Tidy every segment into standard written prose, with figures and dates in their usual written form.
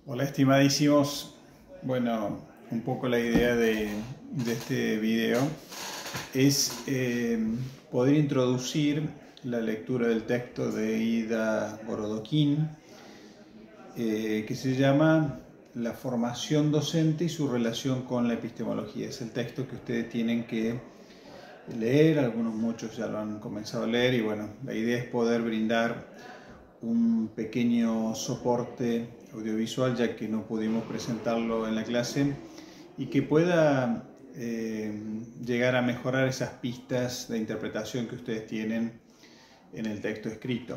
Hola estimadísimos, bueno, un poco la idea de este video es poder introducir la lectura del texto de Ida Borodókin que se llama La formación docente y su relación con la epistemología. Es el texto que ustedes tienen que leer, muchos ya lo han comenzado a leer y bueno, la idea es poder brindar un pequeño soporte audiovisual ya que no pudimos presentarlo en la clase y que pueda llegar a mejorar esas pistas de interpretación que ustedes tienen en el texto escrito.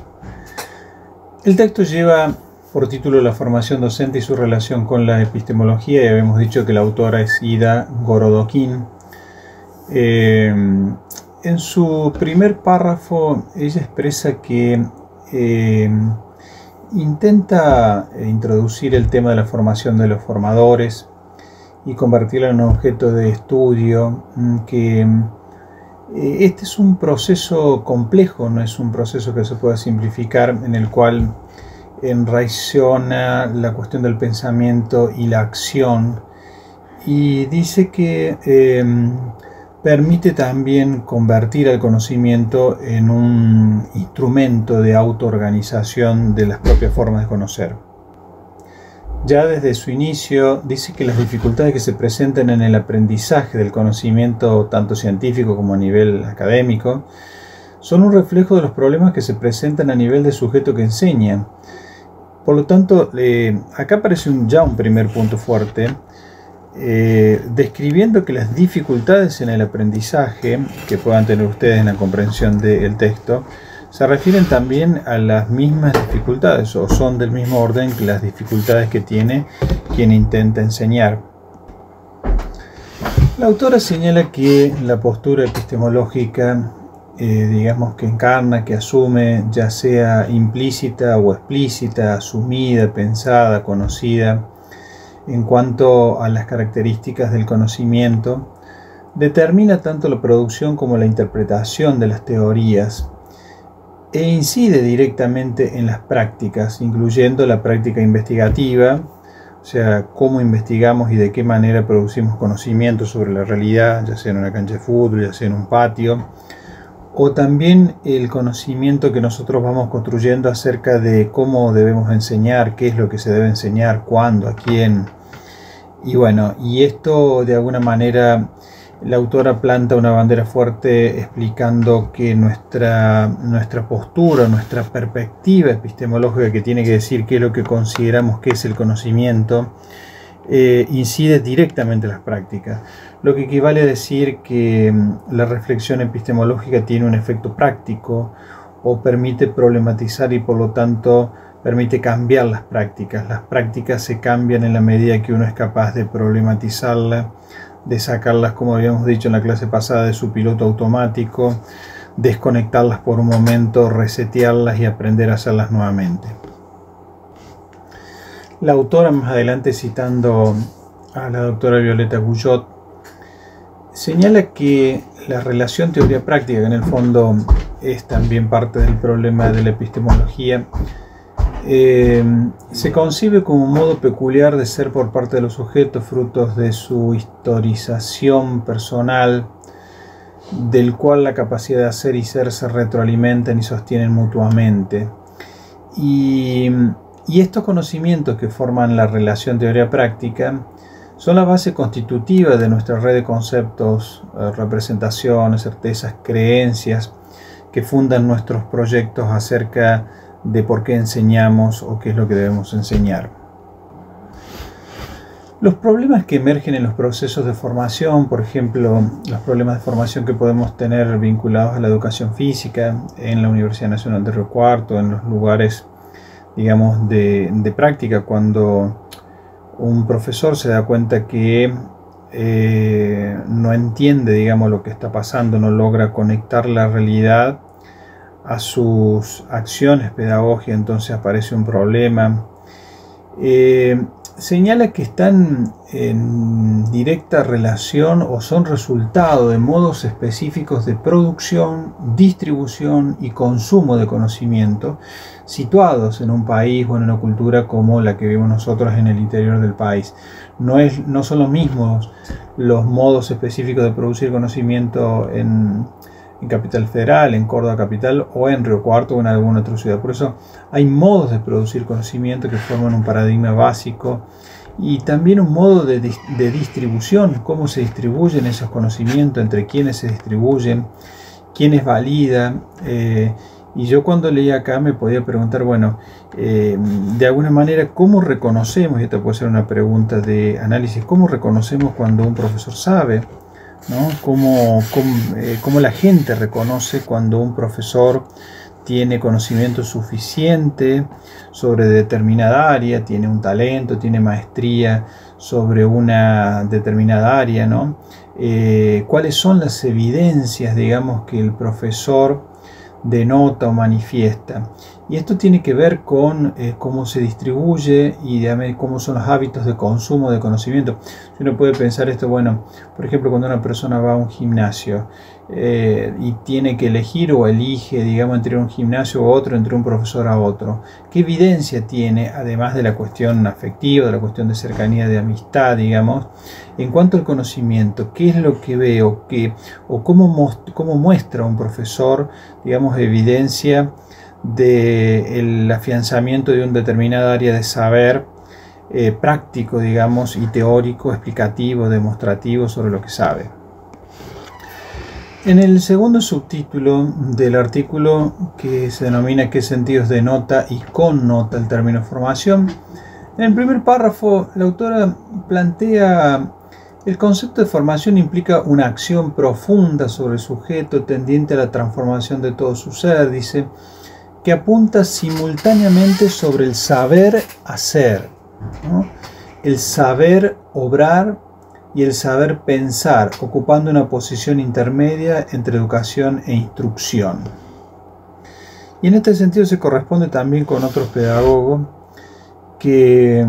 El texto lleva por título La formación docente y su relación con la epistemología y habíamos dicho que la autora es Ida Borodókin. En su primer párrafo ella expresa que intenta introducir el tema de la formación de los formadores y convertirlo en un objeto de estudio, que este es un proceso complejo, no es un proceso que se pueda simplificar, en el cual enraizona la cuestión del pensamiento y la acción, y dice que permite también convertir el conocimiento en un instrumento de autoorganización de las propias formas de conocer. Ya desde su inicio dice que las dificultades que se presentan en el aprendizaje del conocimiento, tanto científico como a nivel académico, son un reflejo de los problemas que se presentan a nivel del sujeto que enseña. Por lo tanto, acá aparece ya un primer punto fuerte, describiendo que las dificultades en el aprendizaje que puedan tener ustedes en la comprensión del texto se refieren también a las mismas dificultades o son del mismo orden que las dificultades que tiene quien intenta enseñar. La autora señala que la postura epistemológica digamos que encarna, que asume, ya sea implícita o explícita, asumida, pensada, conocida, en cuanto a las características del conocimiento, determina tanto la producción como la interpretación de las teorías e incide directamente en las prácticas, incluyendo la práctica investigativa, o sea, cómo investigamos y de qué manera producimos conocimiento sobre la realidad, ya sea en una cancha de fútbol, ya sea en un patio, o también el conocimiento que nosotros vamos construyendo acerca de cómo debemos enseñar, qué es lo que se debe enseñar, cuándo, a quién. Y bueno, y esto de alguna manera la autora planta una bandera fuerte explicando que nuestra postura, nuestra perspectiva epistemológica, que tiene que decir qué es lo que consideramos que es el conocimiento, incide directamente en las prácticas, lo que equivale a decir que la reflexión epistemológica tiene un efecto práctico o permite problematizar y por lo tanto permite cambiar las prácticas. Las prácticas se cambian en la medida que uno es capaz de problematizarlas, de sacarlas, como habíamos dicho en la clase pasada, de su piloto automático, desconectarlas por un momento, resetearlas y aprender a hacerlas nuevamente. La autora, más adelante citando a la doctora Violeta Guyot, señala que la relación teoría-práctica, que en el fondo es también parte del problema de la epistemología, se concibe como un modo peculiar de ser por parte de los sujetos, frutos de su historización personal, del cual la capacidad de hacer y ser se retroalimentan y sostienen mutuamente. Y estos conocimientos que forman la relación teoría-práctica son la base constitutiva de nuestra red de conceptos, representaciones, certezas, creencias que fundan nuestros proyectos acerca de por qué enseñamos o qué es lo que debemos enseñar. Los problemas que emergen en los procesos de formación, por ejemplo, los problemas de formación que podemos tener vinculados a la educación física en la Universidad Nacional de Río Cuarto, en los lugares, digamos, de práctica, cuando un profesor se da cuenta que no entiende, digamos, lo que está pasando, no logra conectar la realidad a sus acciones pedagógicas, entonces aparece un problema. señala que están en directa relación o son resultado de modos específicos de producción, distribución y consumo de conocimiento situados en un país o en una cultura como la que vivimos nosotros en el interior del país. No son los mismos los modos específicos de producir conocimiento en Capital Federal, en Córdoba Capital o en Río Cuarto o en alguna otra ciudad. Por eso hay modos de producir conocimiento que forman un paradigma básico y también un modo de distribución, cómo se distribuyen esos conocimientos, entre quiénes se distribuyen, quiénes validan. Y yo cuando leí acá me podía preguntar, bueno, de alguna manera, ¿cómo reconocemos? Y esta puede ser una pregunta de análisis, ¿cómo reconocemos cuando un profesor sabe? ¿No? ¿Cómo la gente reconoce cuando un profesor tiene conocimiento suficiente sobre determinada área, tiene un talento, tiene maestría sobre una determinada área, ¿no? ¿Cuáles son las evidencias, digamos, que el profesor denota o manifiesta? Y esto tiene que ver con cómo se distribuye y cómo son los hábitos de consumo de conocimiento. Uno puede pensar esto, bueno, por ejemplo, cuando una persona va a un gimnasio y tiene que elegir o elige, digamos, entre un gimnasio u otro, entre un profesor a otro, ¿qué evidencia tiene, además de la cuestión afectiva, de la cuestión de cercanía, de amistad, digamos, en cuanto al conocimiento? ¿Qué es lo que ve o cómo muestra un profesor, digamos, evidencia del afianzamiento de una determinada área de saber práctico, digamos, y teórico, explicativo, demostrativo sobre lo que sabe? En el segundo subtítulo del artículo, que se denomina ¿qué sentidos denota y connota el término formación?, en el primer párrafo la autora plantea: el concepto de formación implica una acción profunda sobre el sujeto tendiente a la transformación de todo su ser, dice, que apunta simultáneamente sobre el saber hacer, ¿no?, el saber obrar y el saber pensar, ocupando una posición intermedia entre educación e instrucción. Y en este sentido se corresponde también con otros pedagogos que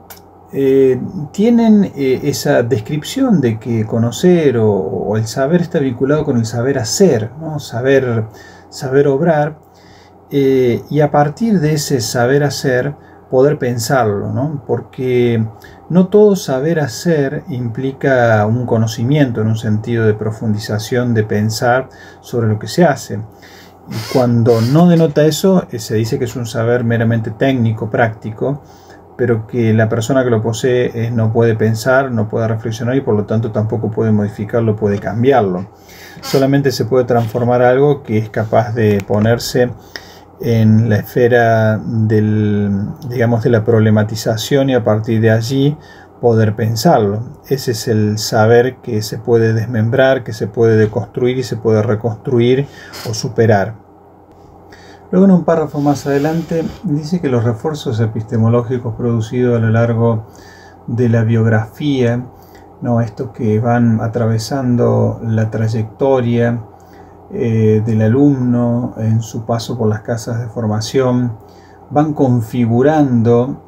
tienen esa descripción de que conocer o el saber está vinculado con el saber hacer, ¿no?, saber obrar, y a partir de ese saber hacer poder pensarlo, ¿no? Porque no todo saber hacer implica un conocimiento en un sentido de profundización, de pensar sobre lo que se hace. Y cuando no denota eso, se dice que es un saber meramente técnico, práctico, pero que la persona que lo posee no puede pensar, no puede reflexionar y por lo tanto tampoco puede modificarlo, puede cambiarlo. Solamente se puede transformar algo que es capaz de ponerse en la esfera de la problematización y a partir de allí poder pensarlo. Ese es el saber que se puede desmembrar, que se puede deconstruir y se puede reconstruir o superar. Luego, en un párrafo más adelante, dice que los refuerzos epistemológicos producidos a lo largo de la biografía, ¿no?, estos que van atravesando la trayectoria del alumno en su paso por las casas de formación, van configurando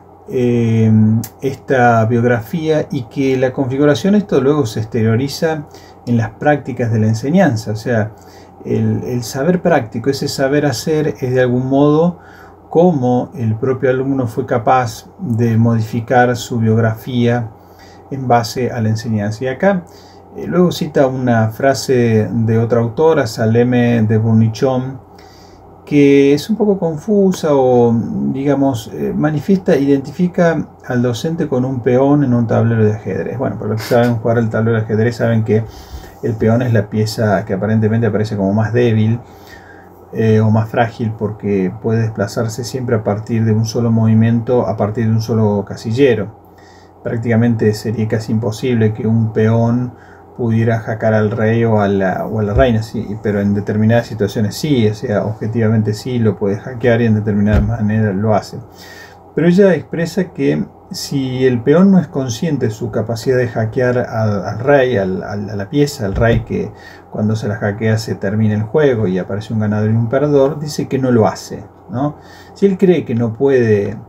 esta biografía, y que la configuración, esto luego se exterioriza en las prácticas de la enseñanza. O sea, el saber práctico, ese saber hacer, es de algún modo cómo el propio alumno fue capaz de modificar su biografía en base a la enseñanza. Y acá luego cita una frase de otra autora, Saleme de Bournichon, que es un poco confusa o, digamos, identifica al docente con un peón en un tablero de ajedrez. Bueno, para los que saben jugar el tablero de ajedrez saben que el peón es la pieza que aparentemente aparece como más débil o más frágil, porque puede desplazarse siempre a partir de un solo movimiento, a partir de un solo casillero. Prácticamente sería casi imposible que un peón pudiera hackear al rey o a la reina, sí, pero en determinadas situaciones sí, o sea, objetivamente sí lo puede hackear y en determinadas maneras lo hace. Pero ella expresa que si el peón no es consciente de su capacidad de hackear al rey, a la pieza, al rey, que cuando se la hackea se termina el juego y aparece un ganador y un perdedor, dice que no lo hace, ¿no? Si él cree que no puede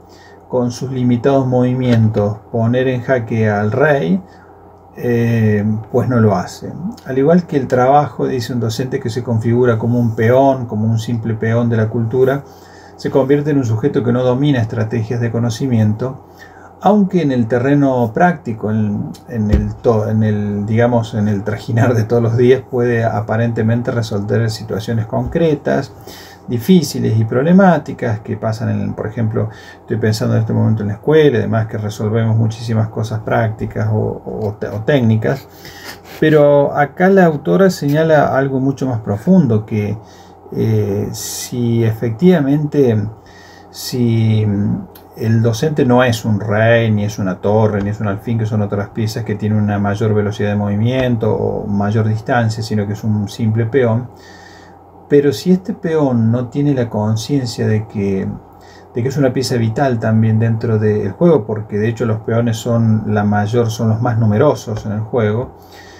con sus limitados movimientos, poner en jaque al rey, pues no lo hace. Al igual que el trabajo, dice un docente, que se configura como un peón, como un simple peón de la cultura, se convierte en un sujeto que no domina estrategias de conocimiento, aunque en el terreno práctico, en el trajinar de todos los días, puede aparentemente resolver situaciones concretas, difíciles y problemáticas que pasan, por ejemplo, estoy pensando en este momento en la escuela, además que resolvemos muchísimas cosas prácticas o técnicas, pero acá la autora señala algo mucho más profundo, que si efectivamente, si el docente no es un rey, ni es una torre, ni es un alfil, que son otras piezas que tienen una mayor velocidad de movimiento o mayor distancia, sino que es un simple peón. Pero si este peón no tiene la conciencia de que es una pieza vital también dentro del juego, porque de hecho los peones son los más numerosos en el juego,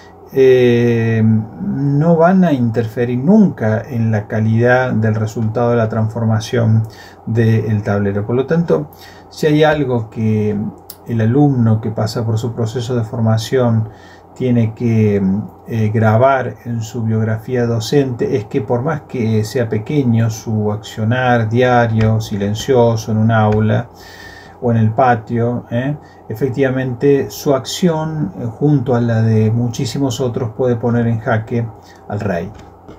no van a interferir nunca en la calidad del resultado de la transformación del tablero. Por lo tanto, si hay algo que el alumno que pasa por su proceso de formación tiene que grabar en su biografía docente, es que por más que sea pequeño su accionar diario, silencioso en un aula o en el patio, efectivamente su acción junto a la de muchísimos otros puede poner en jaque al rey.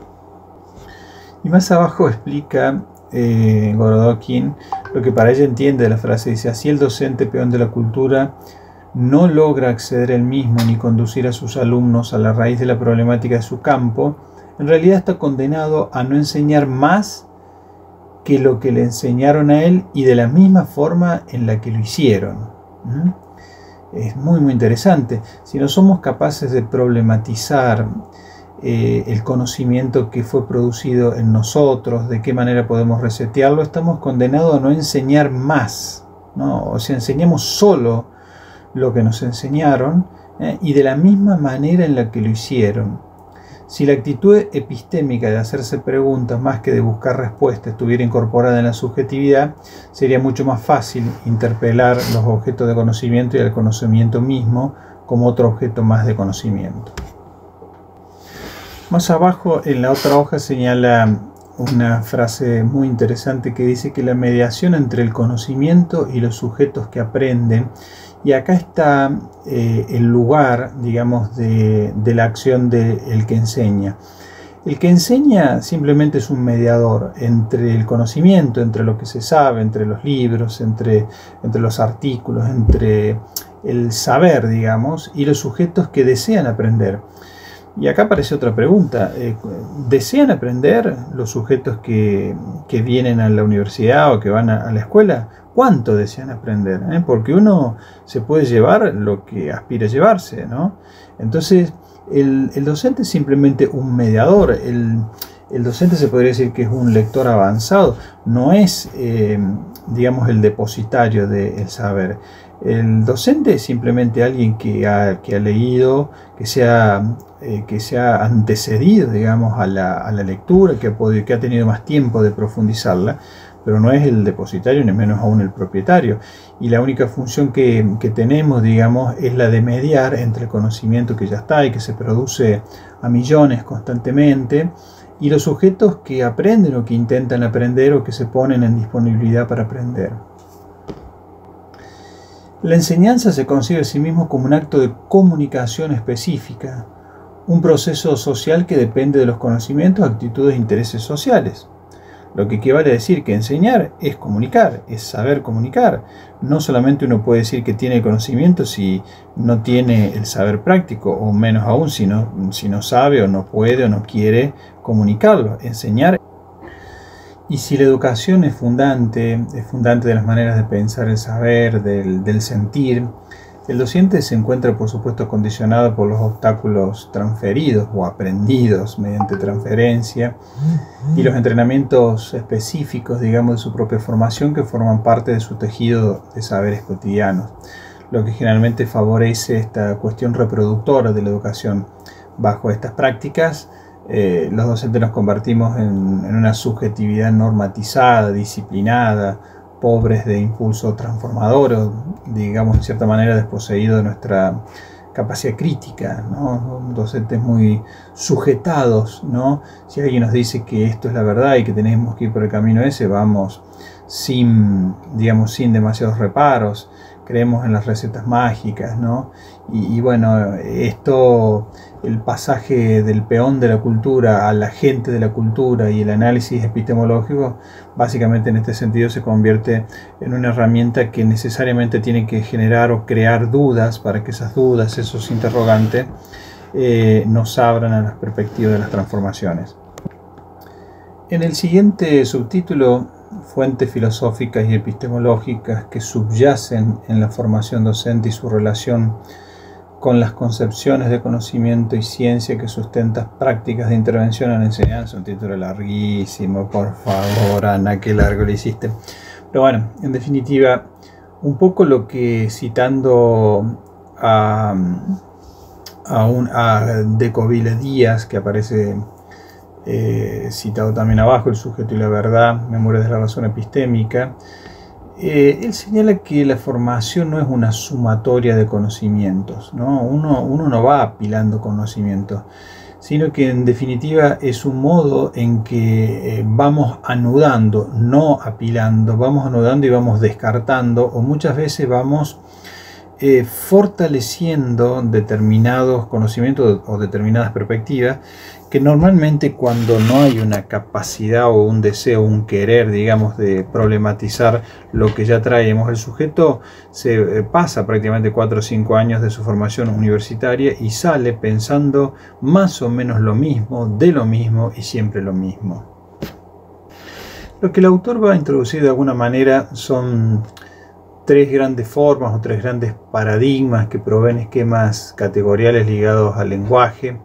Y más abajo explica Gorodókin lo que para ella entiende de la frase. Dice: así el docente peón de la cultura no logra acceder él mismo ni conducir a sus alumnos a la raíz de la problemática de su campo, en realidad está condenado a no enseñar más que lo que le enseñaron a él y de la misma forma en la que lo hicieron. Es muy interesante. Si no somos capaces de problematizar el conocimiento que fue producido en nosotros, de qué manera podemos resetearlo, estamos condenados a no enseñar más, ¿no? O sea, enseñamos solo lo que nos enseñaron y de la misma manera en la que lo hicieron. Si la actitud epistémica de hacerse preguntas más que de buscar respuestas estuviera incorporada en la subjetividad, sería mucho más fácil interpelar los objetos de conocimiento y el conocimiento mismo como otro objeto más de conocimiento. Más abajo en la otra hoja señala una frase muy interesante que dice que la mediación entre el conocimiento y los sujetos que aprenden, y acá está el lugar, digamos, de la acción del que enseña. El que enseña simplemente es un mediador entre el conocimiento, entre lo que se sabe, entre los libros, entre los artículos, entre el saber, digamos, y los sujetos que desean aprender. Y acá aparece otra pregunta: ¿desean aprender los sujetos que vienen a la universidad o que van a la escuela? ¿Cuánto desean aprender? Porque uno se puede llevar lo que aspira a llevarse, ¿no? Entonces, el docente es simplemente un mediador. El docente se podría decir que es un lector avanzado, no es, digamos, el depositario del saber. El docente es simplemente alguien que ha leído, que se ha antecedido, digamos, a la lectura, que ha tenido más tiempo de profundizarla, pero no es el depositario, ni menos aún el propietario. Y la única función que tenemos, digamos, es la de mediar entre el conocimiento que ya está y que se produce a millones constantemente, y los sujetos que aprenden o que intentan aprender o que se ponen en disponibilidad para aprender. La enseñanza se concibe a sí mismo como un acto de comunicación específica, un proceso social que depende de los conocimientos, actitudes e intereses sociales. Lo que equivale a decir que enseñar es comunicar, es saber comunicar. No solamente uno puede decir que tiene conocimiento si no tiene el saber práctico, o menos aún si no sabe o no puede o no quiere comunicarlo. Enseñar. Y si la educación es fundante de las maneras de pensar el saber, del sentir, el docente se encuentra, por supuesto, condicionado por los obstáculos transferidos o aprendidos mediante transferencia y los entrenamientos específicos, digamos, de su propia formación, que forman parte de su tejido de saberes cotidianos, lo que generalmente favorece esta cuestión reproductora de la educación. Bajo estas prácticas, los docentes nos convertimos en una subjetividad normatizada, disciplinada, pobres de impulso transformador o, digamos, en cierta manera desposeídos de nuestra capacidad crítica, ¿no? Docentes muy sujetados, ¿no? Si alguien nos dice que esto es la verdad y que tenemos que ir por el camino ese, vamos sin, digamos, sin demasiados reparos. Creemos en las recetas mágicas, ¿no? Y bueno, esto, el pasaje del peón de la cultura al agente de la cultura y el análisis epistemológico, básicamente en este sentido se convierte en una herramienta que necesariamente tiene que generar o crear dudas para que esas dudas, esos interrogantes, nos abran a las perspectivas de las transformaciones. En el siguiente subtítulo, fuentes filosóficas y epistemológicas que subyacen en la formación docente y su relación con las concepciones de conocimiento y ciencia que sustentan prácticas de intervención en la enseñanza. Un título larguísimo, por favor, Ana, qué largo lo hiciste. Pero bueno, en definitiva, un poco lo que, citando a de Coville Díaz, que aparece citado también abajo, El sujeto y la verdad, Memorias de la razón epistémica, él señala que la formación no es una sumatoria de conocimientos, ¿no? Uno no va apilando conocimientos, sino que en definitiva es un modo en que vamos anudando, no apilando, vamos anudando y vamos descartando, o muchas veces vamos fortaleciendo determinados conocimientos o determinadas perspectivas que normalmente, cuando no hay una capacidad o un deseo, un querer, digamos, de problematizar lo que ya traemos, el sujeto se pasa prácticamente 4 o 5 años de su formación universitaria y sale pensando más o menos lo mismo, de lo mismo y siempre lo mismo. Lo que el autor va a introducir de alguna manera son 3 grandes formas o 3 grandes paradigmas que proveen esquemas categoriales ligados al lenguaje,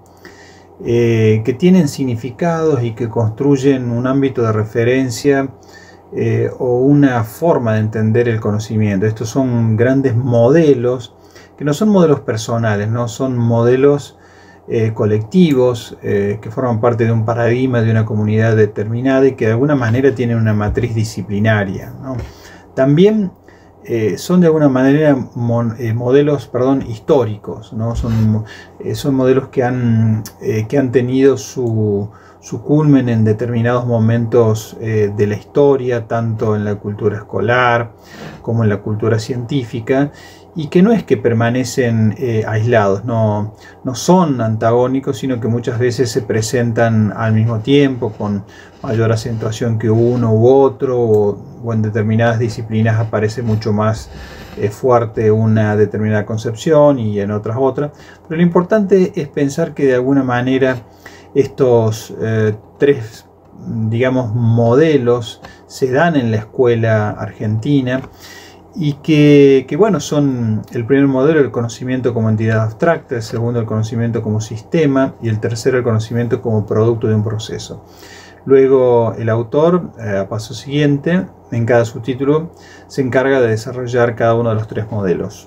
que tienen significados y que construyen un ámbito de referencia o una forma de entender el conocimiento. Estos son grandes modelos, que no son modelos personales, no son modelos colectivos que forman parte de un paradigma de una comunidad determinada y que de alguna manera tienen una matriz disciplinaria, ¿no? También son de alguna manera modelos, históricos, ¿no? Son modelos que han tenido su culmen en determinados momentos de la historia, tanto en la cultura escolar como en la cultura científica, y que no es que permanecen aislados, no son antagónicos, sino que muchas veces se presentan al mismo tiempo con mayor acentuación que uno u otro, o en determinadas disciplinas aparece mucho más fuerte una determinada concepción y en otras otra. Pero lo importante es pensar que de alguna manera estos 3, digamos, modelos se dan en la escuela argentina, y que bueno, son el primer modelo el conocimiento como entidad abstracta, el segundo el conocimiento como sistema y el tercero el conocimiento como producto de un proceso. Luego el autor, a paso siguiente, en cada subtítulo, se encarga de desarrollar cada uno de los 3 modelos.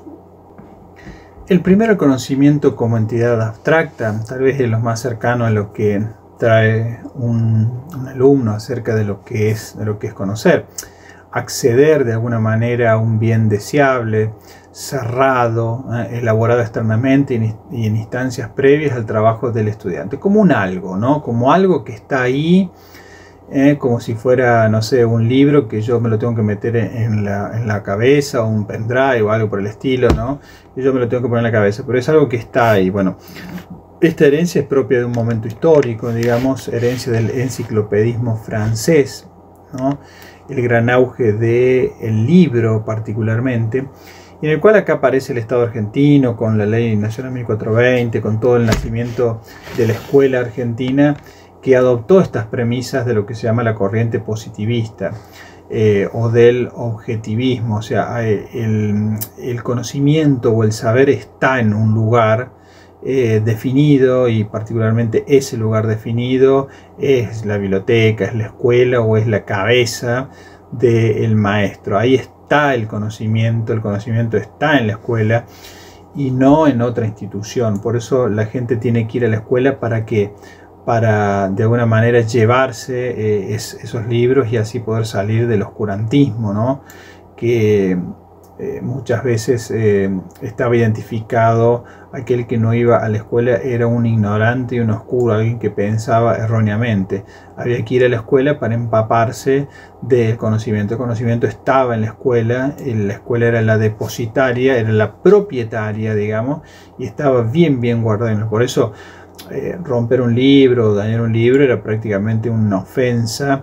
El primero, el conocimiento como entidad abstracta, tal vez es lo más cercano a lo que trae un alumno acerca de lo que es conocer. Acceder de alguna manera a un bien deseable, cerrado, elaborado externamente y en instancias previas al trabajo del estudiante, como un algo, ¿no? Como algo que está ahí, como si fuera, no sé, un libro que yo me lo tengo que meter en la cabeza, o un pendrive o algo por el estilo, ¿no? Y yo me lo tengo que poner en la cabeza, pero es algo que está ahí. Bueno, esta herencia es propia de un momento histórico, digamos, herencia del enciclopedismo francés, ¿no? El gran auge del libro particularmente, en el cual acá aparece el Estado argentino con la Ley Nacional 1420, con todo el nacimiento de la escuela argentina que adoptó estas premisas de lo que se llama la corriente positivista o del objetivismo. O sea, el conocimiento o el saber está en un lugar definido, y particularmente ese lugar definido es la biblioteca, es la escuela o es la cabeza del maestro. Ahí está el conocimiento está en la escuela y no en otra institución. Por eso la gente tiene que ir a la escuela. ¿Para qué? para de alguna manera llevarse esos libros y así poder salir del oscurantismo, ¿no? Que muchas veces estaba identificado aquel que no iba a la escuela era un ignorante y un oscuro, alguien que pensaba erróneamente. Había que ir a la escuela para empaparse del conocimiento. El conocimiento estaba en la escuela era la depositaria, era la propietaria, digamos, y estaba bien guardado. Por eso romper un libro, dañar un libro era prácticamente una ofensa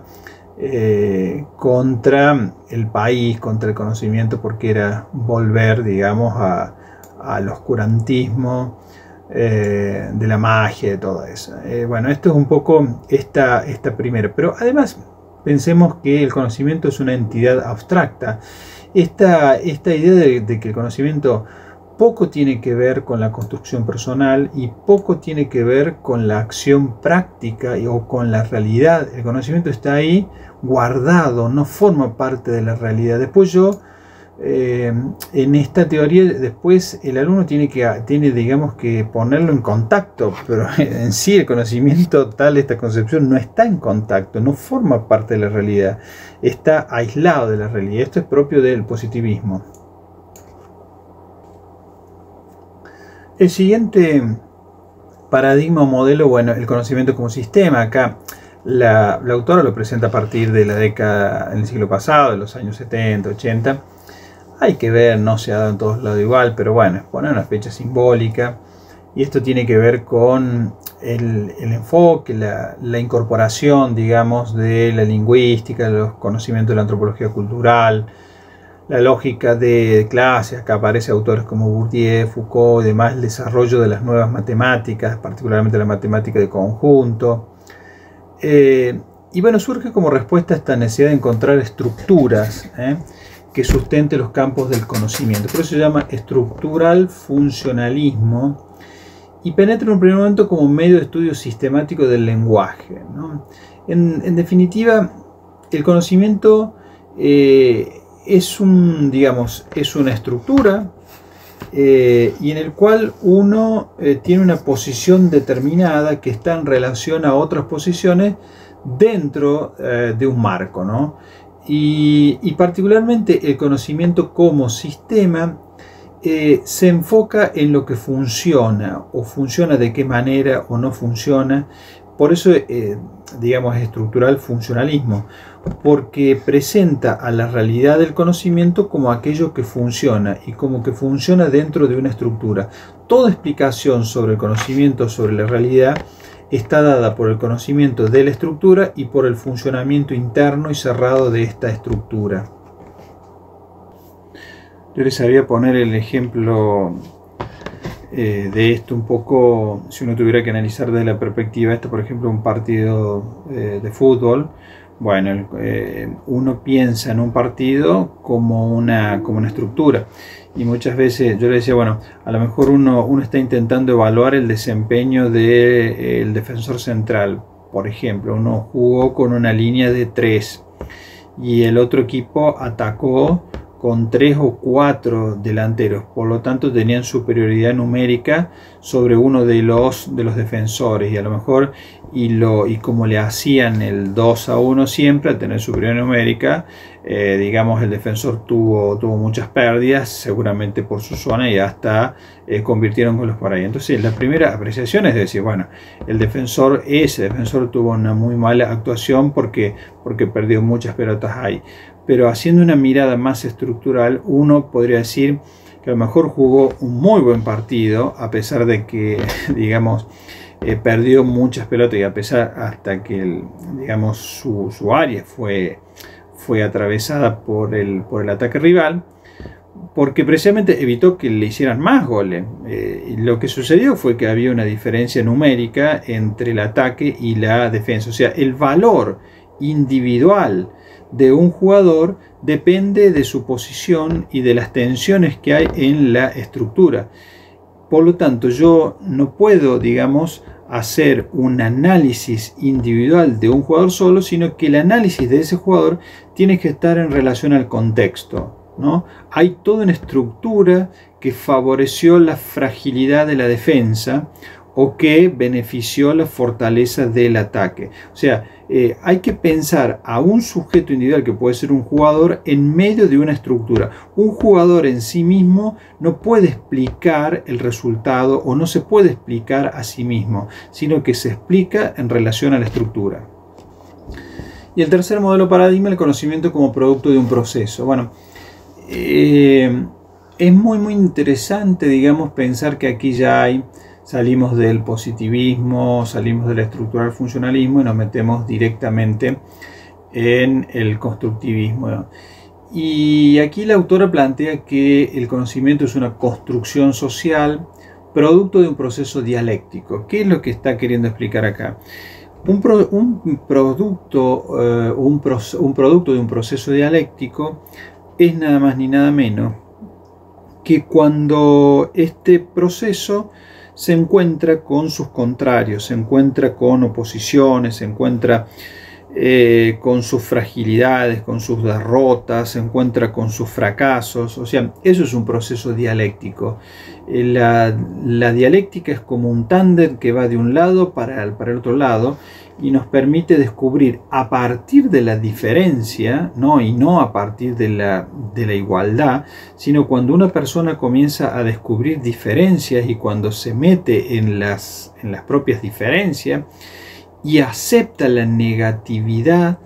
contra el país, contra el conocimiento, porque era volver, digamos, al oscurantismo de la magia, de todo eso. Bueno, esto es un poco esta primera, pero además pensemos que el conocimiento es una entidad abstracta. Esta idea de que el conocimiento poco tiene que ver con la construcción personal y poco tiene que ver con la acción práctica o con la realidad. El conocimiento está ahí guardado, no forma parte de la realidad. Después en esta teoría, después el alumno tiene digamos que ponerlo en contacto, pero en sí el conocimiento tal, esta concepción no está en contacto, no forma parte de la realidad, está aislado de la realidad. Esto es propio del positivismo. El siguiente paradigma o modelo, bueno, el conocimiento como sistema. Acá la autora lo presenta a partir de la década, en el siglo pasado, de los años 70, 80. Hay que ver, no se ha dado en todos lados igual, pero bueno, es poner una fecha simbólica. Y esto tiene que ver con el enfoque, la incorporación, digamos, de la lingüística, los conocimientos de la antropología cultural, la lógica de clase. Acá aparecen autores como Bourdieu, Foucault y demás, el desarrollo de las nuevas matemáticas, particularmente la matemática de conjunto. Y bueno, surge como respuesta a esta necesidad de encontrar estructuras que sustenten los campos del conocimiento. Por eso se llama estructural funcionalismo y penetra en un primer momento como medio de estudio sistemático del lenguaje, ¿no? En definitiva, el conocimiento es una estructura y en el cual uno tiene una posición determinada que está en relación a otras posiciones dentro de un marco, ¿no? Y particularmente el conocimiento como sistema se enfoca en lo que funciona, o funciona de qué manera o no funciona. Por eso, digamos, es estructural funcionalismo, porque presenta a la realidad del conocimiento como aquello que funciona y como que funciona dentro de una estructura. Toda explicación sobre el conocimiento, sobre la realidad, está dada por el conocimiento de la estructura y por el funcionamiento interno y cerrado de esta estructura. Yo les había poner el ejemplo de esto un poco, si uno tuviera que analizar desde la perspectiva por ejemplo, un partido de fútbol. Bueno, uno piensa en un partido como una estructura, y muchas veces yo le decía, bueno, a lo mejor uno está intentando evaluar el desempeño del defensor central. Por ejemplo, uno jugó con una línea de 3 y el otro equipo atacó con 3 o 4 delanteros, por lo tanto tenían superioridad numérica sobre uno de los defensores, y a lo mejor y como le hacían el 2-1 siempre, al tener superioridad numérica, digamos, el defensor tuvo muchas pérdidas, seguramente por su zona, y hasta convirtieron goles por ahí. Entonces la primera apreciación es decir, bueno, ese defensor tuvo una muy mala actuación porque perdió muchas pelotas ahí. Pero haciendo una mirada más estructural, uno podría decir que a lo mejor jugó un muy buen partido, a pesar de que, digamos, perdió muchas pelotas, y a pesar hasta que digamos, su área fue atravesada por el ataque rival, porque precisamente evitó que le hicieran más goles. Y lo que sucedió fue que había una diferencia numérica entre el ataque y la defensa. O sea, el valor individual de un jugador depende de su posición y de las tensiones que hay en la estructura. Por lo tanto, yo no puedo, digamos, hacer un análisis individual de un jugador solo, sino que el análisis de ese jugador tiene que estar en relación al contexto, ¿no? Hay toda una estructura que favoreció la fragilidad de la defensa, o que benefició la fortaleza del ataque. O sea, hay que pensar a un sujeto individual, que puede ser un jugador, en medio de una estructura. Un jugador en sí mismo no puede explicar el resultado o no se puede explicar a sí mismo, sino que se explica en relación a la estructura. Y el tercer modelo paradigma, el conocimiento como producto de un proceso. Bueno, es muy interesante, digamos, pensar que aquí ya salimos del positivismo, salimos del estructural funcionalismo y nos metemos directamente en el constructivismo, ¿no? Y aquí la autora plantea que el conocimiento es una construcción social producto de un proceso dialéctico. ¿Qué es lo que está queriendo explicar acá? Un producto de un proceso dialéctico es nada más ni nada menos que cuando este proceso se encuentra con sus contrarios, se encuentra con oposiciones, se encuentra con sus fragilidades, con sus derrotas, se encuentra con sus fracasos. O sea, eso es un proceso dialéctico. La dialéctica es como un tándem que va de un lado para el otro lado y nos permite descubrir a partir de la diferencia, y no a partir de la igualdad, sino cuando una persona comienza a descubrir diferencias y cuando se mete en las propias diferencias y acepta la negatividad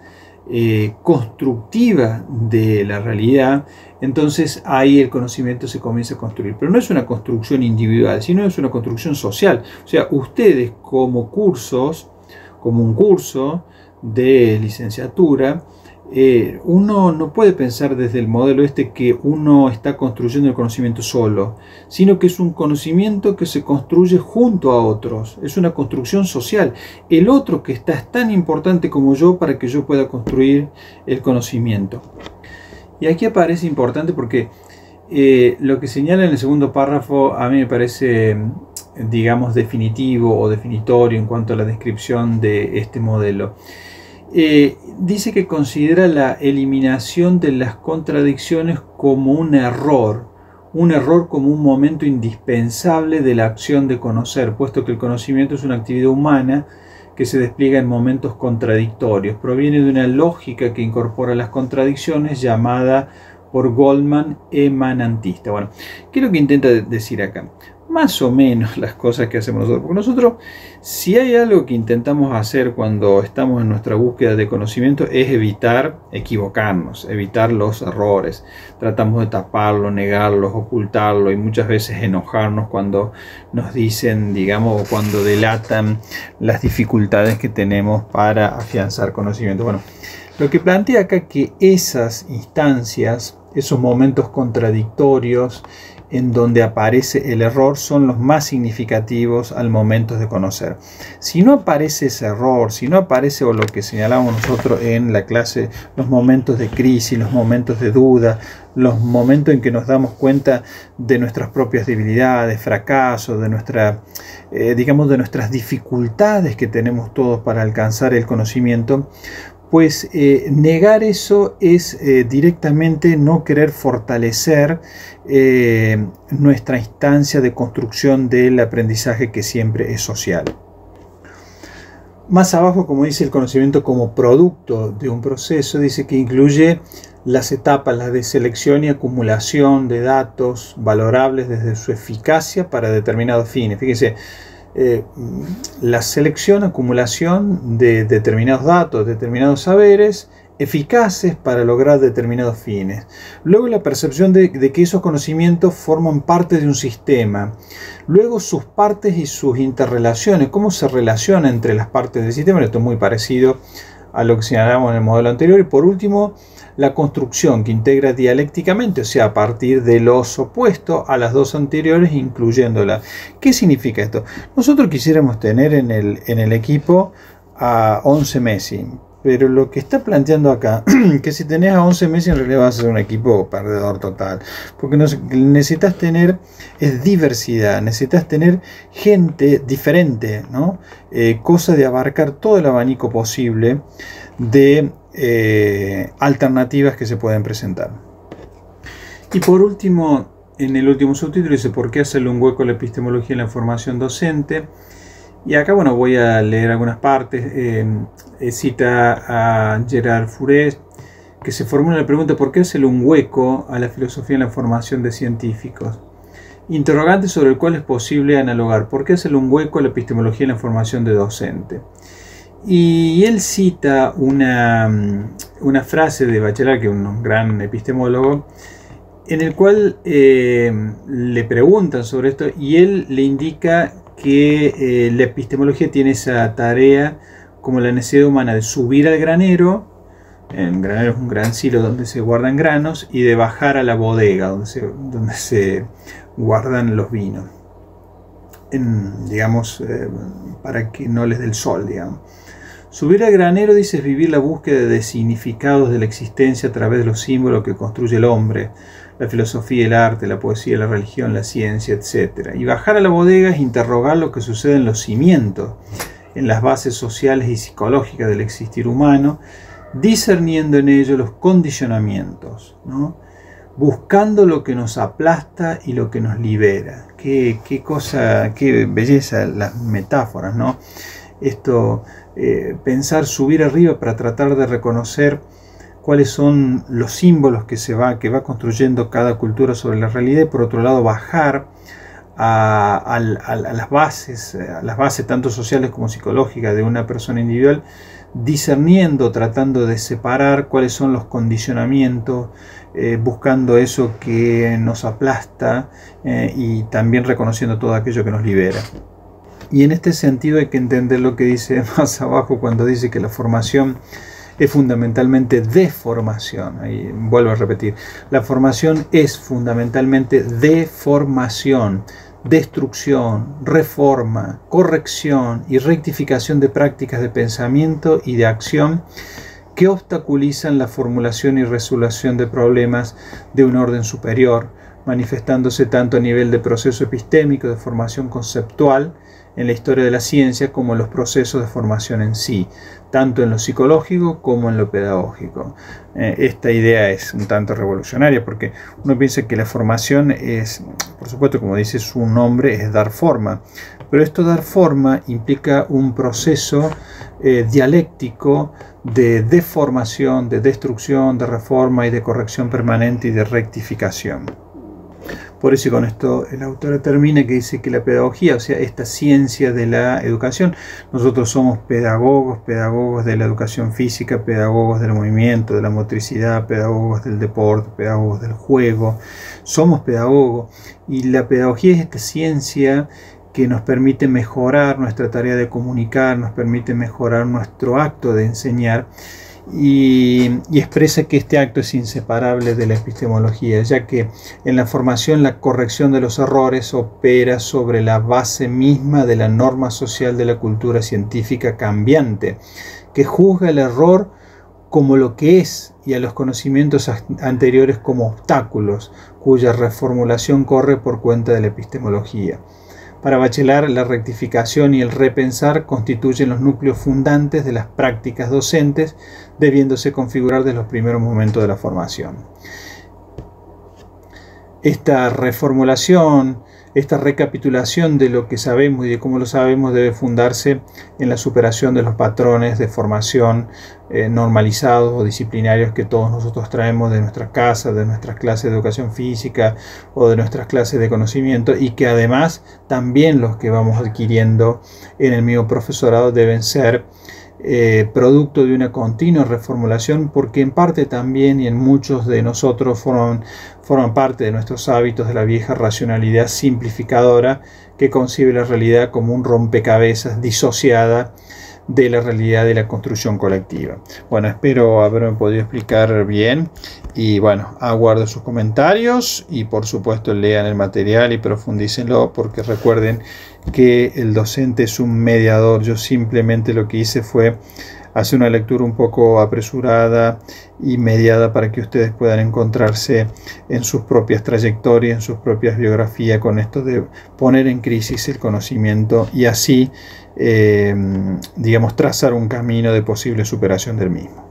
constructiva de la realidad, entonces ahí el conocimiento se comienza a construir. Pero no es una construcción individual, sino es una construcción social. O sea, ustedes como un curso de licenciatura, uno no puede pensar desde el modelo que uno está construyendo el conocimiento solo, sino que es un conocimiento que se construye junto a otros, es una construcción social. El otro que está es tan importante como yo para que yo pueda construir el conocimiento. Y aquí aparece importante porque lo que señala en el segundo párrafo a mí me parece, digamos, definitivo o definitorio en cuanto a la descripción de este modelo. Dice que considera la eliminación de las contradicciones como un error como un momento indispensable de la acción de conocer, puesto que el conocimiento es una actividad humana que se despliega en momentos contradictorios. Proviene de una lógica que incorpora las contradicciones, llamada por Goldman emanantista. Bueno, ¿qué es lo que intenta decir acá? Más o menos las cosas que hacemos nosotros. Porque nosotros, si hay algo que intentamos hacer cuando estamos en nuestra búsqueda de conocimiento, es evitar equivocarnos, evitar los errores. Tratamos de taparlo, negarlos, ocultarlo y muchas veces enojarnos cuando nos dicen, digamos, o cuando delatan las dificultades que tenemos para afianzar conocimiento. Bueno, lo que plantea acá que esas instancias, esos momentos contradictorios en donde aparece el error, son los más significativos al momento de conocer. Si no aparece ese error, si no aparece, o lo que señalamos nosotros en la clase, los momentos de crisis, los momentos de duda, los momentos en que nos damos cuenta de nuestras propias debilidades, fracasos, de digamos, de nuestras dificultades que tenemos todos para alcanzar el conocimiento, pues negar eso es directamente no querer fortalecer nuestra instancia de construcción del aprendizaje, que siempre es social. Más abajo, como dice, el conocimiento como producto de un proceso, dice que incluye las etapas, las de selección y acumulación de datos valorables desde su eficacia para determinados fines. Fíjense, la selección, acumulación de determinados datos, determinados saberes eficaces para lograr determinados fines. Luego la percepción de que esos conocimientos forman parte de un sistema. Luego sus partes y sus interrelaciones, cómo se relaciona entre las partes del sistema. Esto es muy parecido a lo que señalamos en el modelo anterior. Y por último, la construcción, que integra dialécticamente, o sea, a partir de los opuestos a las dos anteriores, incluyéndolas. ¿Qué significa esto? Nosotros quisiéramos tener en el equipo a 11 Messi, pero lo que está planteando acá, que si tenés a 11 Messi, en realidad vas a ser un equipo perdedor total, porque necesitas tener diversidad, necesitas tener gente diferente, ¿no? Cosa de abarcar todo el abanico posible de alternativas que se pueden presentar. Y por último, en el último subtítulo dice: ¿por qué hacerle un hueco a la epistemología en la formación docente? Y acá, bueno, voy a leer algunas partes. Cita a Gerard Fourest, que se formula la pregunta: ¿por qué hacerle un hueco a la filosofía en la formación de científicos? Interrogante sobre el cual es posible analogar: ¿por qué hacerle un hueco a la epistemología en la formación de docente? Y él cita una frase de Bachelard, que es un gran epistemólogo, en el cual le preguntan sobre esto y él le indica que la epistemología tiene esa tarea como la necesidad humana de subir al granero. El granero es un gran silo donde se guardan granos, y de bajar a la bodega donde se guardan los vinos, digamos, para que no les dé el sol, digamos. Subir al granero, dice, es vivir la búsqueda de significados de la existencia a través de los símbolos que construye el hombre, la filosofía, el arte, la poesía, la religión, la ciencia, etc. Y bajar a la bodega es interrogar lo que sucede en los cimientos, en las bases sociales y psicológicas del existir humano, discerniendo en ello los condicionamientos, ¿no? Buscando lo que nos aplasta y lo que nos libera. Qué cosa, qué belleza las metáforas, ¿no? Esto, pensar subir arriba para tratar de reconocer cuáles son los símbolos que va construyendo cada cultura sobre la realidad, y por otro lado bajar a las bases tanto sociales como psicológicas de una persona individual, discerniendo, tratando de separar cuáles son los condicionamientos, buscando eso que nos aplasta, y también reconociendo todo aquello que nos libera. Y en este sentido hay que entender lo que dice más abajo cuando dice que la formación es fundamentalmente deformación. Ahí vuelvo a repetir, la formación es fundamentalmente deformación, destrucción, reforma, corrección y rectificación de prácticas de pensamiento y de acción que obstaculizan la formulación y resolución de problemas de un orden superior, manifestándose tanto a nivel de proceso epistémico de formación conceptual en la historia de la ciencia como en los procesos de formación en sí, tanto en lo psicológico como en lo pedagógico. Esta idea es un tanto revolucionaria porque uno piensa que la formación es, por supuesto, como dice su nombre, es dar forma, pero esto dar forma implica un proceso dialéctico de deformación, de destrucción, de reforma y de corrección permanente y de rectificación. Por eso, y con esto el autor termina, que dice que la pedagogía, o sea, esta ciencia de la educación, nosotros somos pedagogos de la educación física, pedagogos del movimiento, de la motricidad, pedagogos del deporte, pedagogos del juego, somos pedagogos, y la pedagogía es esta ciencia que nos permite mejorar nuestra tarea de comunicar, nos permite mejorar nuestro acto de enseñar, y expresa que este acto es inseparable de la epistemología, ya que en la formación la corrección de los errores opera sobre la base misma de la norma social de la cultura científica cambiante, que juzga el error como lo que es y a los conocimientos anteriores como obstáculos, cuya reformulación corre por cuenta de la epistemología. Para Bachelard, la rectificación y el repensar constituyen los núcleos fundantes de las prácticas docentes, debiéndose configurar desde los primeros momentos de la formación. Esta reformulación, esta recapitulación de lo que sabemos y de cómo lo sabemos debe fundarse en la superación de los patrones de formación normalizados o disciplinarios que todos nosotros traemos de nuestras casas, de nuestras clases de educación física o de nuestras clases de conocimiento, y que además también los que vamos adquiriendo en el mismo profesorado deben ser producto de una continua reformulación, porque en parte también y en muchos de nosotros forman parte de nuestros hábitos de la vieja racionalidad simplificadora que concibe la realidad como un rompecabezas disociada de la realidad de la construcción colectiva. Bueno, espero haberme podido explicar bien, y bueno, aguardo sus comentarios y por supuesto lean el material y profundícenlo, porque recuerden que el docente es un mediador. Yo simplemente lo que hice fue hacer una lectura un poco apresurada y mediada para que ustedes puedan encontrarse en sus propias trayectorias, en sus propias biografías, con esto de poner en crisis el conocimiento y así, digamos, trazar un camino de posible superación del mismo.